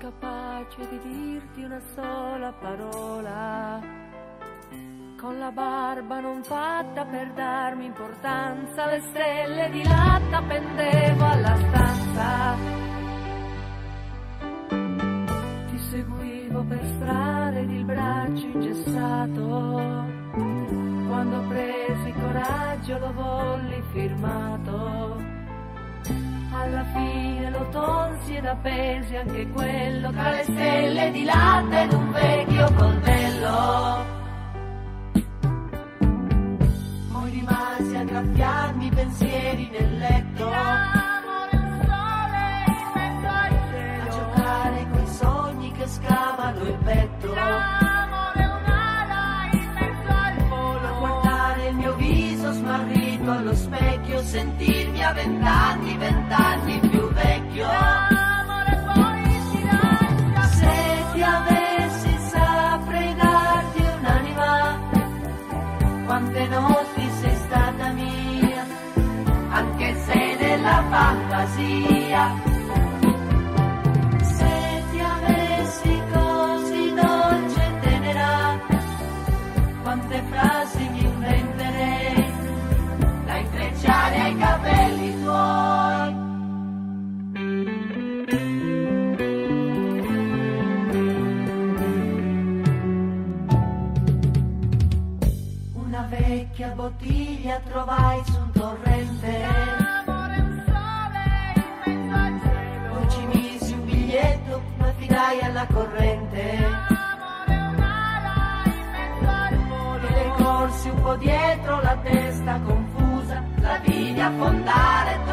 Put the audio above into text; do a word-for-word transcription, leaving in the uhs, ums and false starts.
incapace di dirti una sola parola, con la barba non fatta per darmi importanza, le stelle di latta pendevo alla stanza, ti seguivo per strade ed il braccio ingessato, quando presi coraggio lo volli firmato. Alla fine lo tolsi ed appesi anche quello tra le stelle di latta ed un vecchio coltello. Poi rimasi a graffiarmi i pensieri nel letto, l'amore un sole in mezzo al cielo, a giocare coi sogni che scavano il petto, l'amore un'ala in mezzo al volo, a guardare il mio viso smarrito allo specchio, sentirmi a vent'anni, vent'anni più vecchio. L'amore poi ti lascia. Se ti avessi saprei darti un'anima, quante notti sei stata mia, anche se nella fantasia. Se ti avessi così dolce e tenera, quante frasi mi inventerei da intrecciare ai capelli tuoi. Una vecchia bottiglia trovai su un torrente, l'amore un sole in mezzo al cielo, poi ci misi un biglietto, mi affidai alla corrente, l'amore un'ala in mezzo al volo, e le corsi un po' dietro, la testa confusa, la vidi affondare